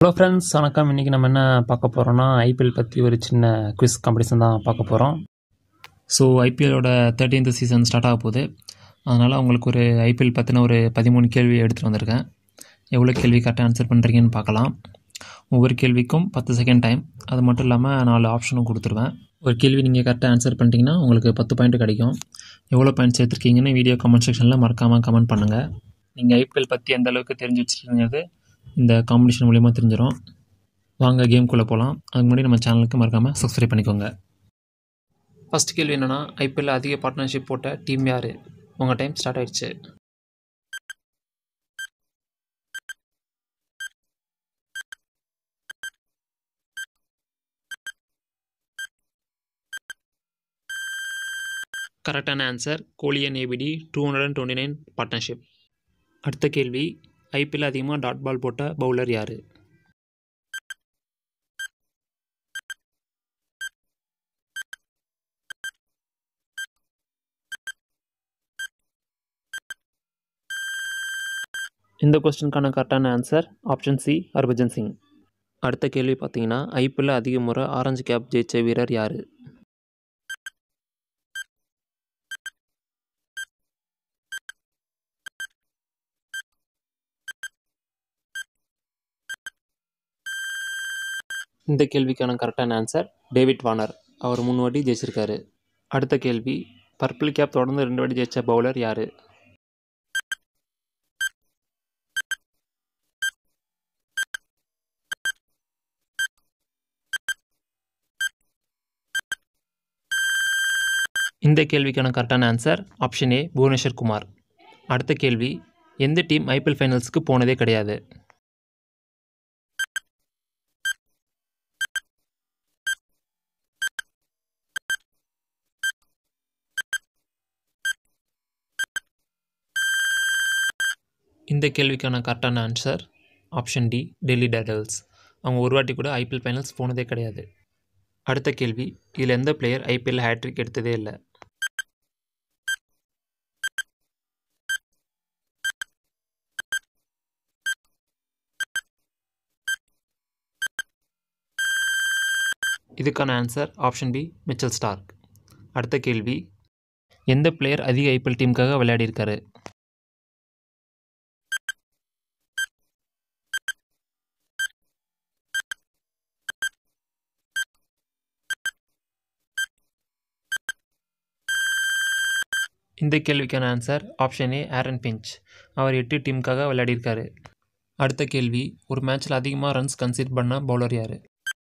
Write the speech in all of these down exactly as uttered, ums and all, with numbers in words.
Hello friends, வணக்கம். இன்றைக்கி நம்ம என்ன பார்க்க போகிறோன்னா, ஐபிஎல் பற்றி ஒரு சின்ன குவிஸ் காம்படிஷன் தான் பார்க்க போகிறோம். ஸோ ஐபிஎல்லோட தேர்ட்டீன்த் சீசன் ஸ்டார்ட் ஆக போகுது. அதனால் உங்களுக்கு ஒரு ஐபிஎல் பற்றின ஒரு பதிமூணு கேள்வி எடுத்துகிட்டு வந்திருக்கேன். எவ்வளோ கேள்வி கரெக்டாக ஆன்சர் பண்ணுறீங்கன்னு பார்க்கலாம். ஒவ்வொரு கேள்விக்கும் பத்து செகண்ட் டைம். அது மட்டும் இல்லாமல் நாலு ஆப்ஷனும் கொடுத்துருவேன். ஒரு கேள்வி நீங்கள் கரெக்டாக ஆன்சர் பண்ணிட்டீங்கன்னா உங்களுக்கு பத்து பாயிண்ட் கிடைக்கும். எவ்வளோ பாயிண்ட்ஸ் எடுத்துருக்கீங்கன்னு வீடியோ கமெண்ட் செக்ஷனில் மறக்காமல் கமெண்ட் பண்ணுங்கள். நீங்கள் ஐபிஎல் பற்றி எந்த அளவுக்கு தெரிஞ்சு வச்சுருக்கிறது இந்த காம்படிஷன் மூலிமா தெரிஞ்சிடும். வாங்க கேம்குள்ளே போகலாம். அதுக்கு முன்னாடி நம்ம சேனலுக்கு மறக்காமல் சப்ஸ்கிரைப் பண்ணிக்கோங்க. ஃபஸ்ட் கேள்வி என்னென்னா, ஐபிஎல் அதிக பார்ட்னர்ஷிப் போட்ட டீம் யார்? உங்கள் டைம் ஸ்டார்ட் ஆயிடுச்சு. கரெக்டான answer Kohli and ABD two hundred and twenty nine partnership. அடுத்த கேள்வி, ஐபிஎல் அதிகமாக டாட் பால் போட்ட பவுலர் யார்? இந்த கொஸ்டினுக்கான கரெக்டான answer option C, Harbhajan Singh. அடுத்த கேள்வி பார்த்தீங்கன்னா, ஐபிஎல்ல அதிக முறை ஆரஞ்சு கேப் ஜெயிச்ச வீரர் யார்? இந்த கேள்விக்கான கரெக்டான ஆன்சர் டேவிட் வார்னர். அவர் மூணு வாட்டி ஜெயிச்சிருக்காரு. அடுத்த கேள்வி, பர்பிள் கேப் தொடர்ந்து ரெண்டு வாட்டி ஜெயிச்ச பவுலர் யார்? இந்த கேள்விக்கான கரெக்டான answer option A, Bhuvneshwar Kumar. அடுத்த கேள்வி, எந்த டீம் ஐபிஎல் ஃபைனல்ஸ்க்கு போனதே கிடையாது? இந்த கேள்விக்கான கரெக்டான answer option D, Delhi Daredevils. அவங்க ஒரு வாட்டி கூட ஐபிஎல் ஃபைனல்ஸ் போனதே கிடையாது. அடுத்த கேள்வி, இதில் எந்த பிளேயர் ஐபிஎல் ஹேட்ரிக் எடுத்ததே இல்லை? இதுக்கான answer option B, Mitchell Starc. அடுத்த கேள்வி, எந்த பிளேயர் அதிக ஐபிஎல் டீமுக்காக விளையாடியிருக்காரு? இந்த கேள்விக்கான answer option A, Aaron Finch. அவர் எட்டு டீமுக்காக விளையாடியிருக்காரு. அடுத்த கேள்வி, ஒரு மேட்ச்சில் அதிகமாக ரன்ஸ் கன்சீட் பண்ண பவுலர் யார்?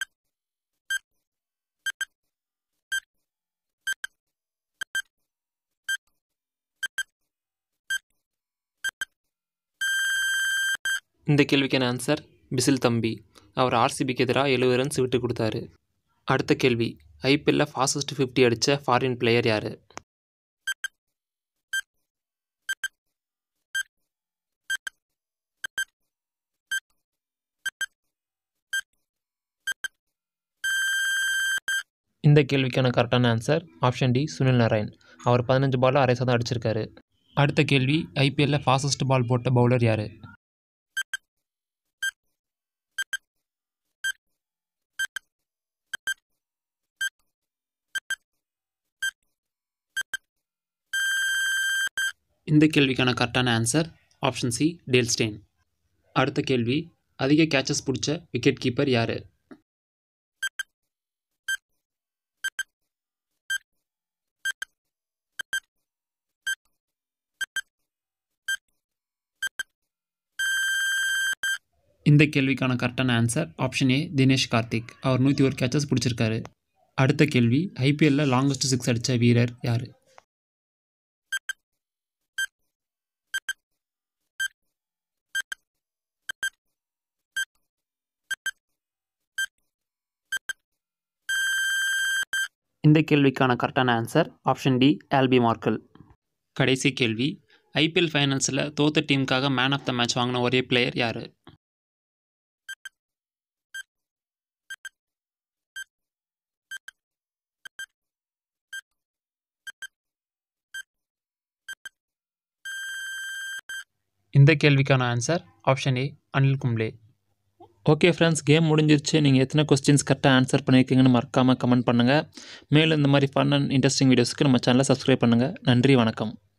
இந்த கேள்விக்கான ஆன்சர் பிசில் தம்பி. அவர் ஆர்சிபிக்கு எதிராக எழுபது ரன்ஸ் விட்டு கொடுத்தாரு. அடுத்த கேள்வி, ஐபிஎல்ல ஃபாஸ்டஸ்ட் ஃபிஃப்டி அடித்த ஃபாரின் பிளேயர் யார்? இந்த கேள்விக்கான கரெக்டான answer option D, Sunil Narine. அவர் பதினஞ்சு பால் அரை சதம் அடிச்சிருக்காரு. அடுத்த கேள்வி, ஐபிஎல்ல ஃபாஸ்டஸ்ட் பால் போட்ட பவுலர் யார்? இந்த கேள்விக்கான கரெக்டான answer option C, Dale Steyn. அடுத்த கேள்வி, அதிக கேட்சஸ் பிடிச்ச விக்கெட் கீப்பர் யார்? இந்த கேள்விக்கான கரெக்டான answer option A, Dinesh Karthik. அவர் நூற்றி ஒரு கேட்சஸ் பிடிச்சிருக்காரு. அடுத்த கேள்வி, ஐபிஎல்ல லாங்கஸ்ட் சிக்ஸ் அடித்த வீரர் யார்? இந்த கேள்விக்கான கரெக்டான answer option D, Albie Morkel. கடைசி கேள்வி, ஐபிஎல் ஃபைனல்ஸில் தோத்த டீமுக்காக மேன் ஆஃப் த மேட்ச் வாங்கின ஒரே பிளேயர் யார்? இந்த கேள்விக்கான answer option A, Anil Kumble. Okay friends, game முடிஞ்சிருச்சு. நீங்கள் எத்தனை கொஸ்டின்ஸ் கரெக்டாக ஆன்சர் பண்ணியிருக்கீங்கன்னு மறக்காமல் கமெண்ட் பண்ணுங்கள். மேலும் இந்த மாதிரி ஃபன் அண்ட் இன்ட்ரெஸ்டிங் வீடியோஸ்க்கு நம்ம சேனலை சப்ஸ்கிரைப் பண்ணுங்கள். நன்றி, வணக்கம்.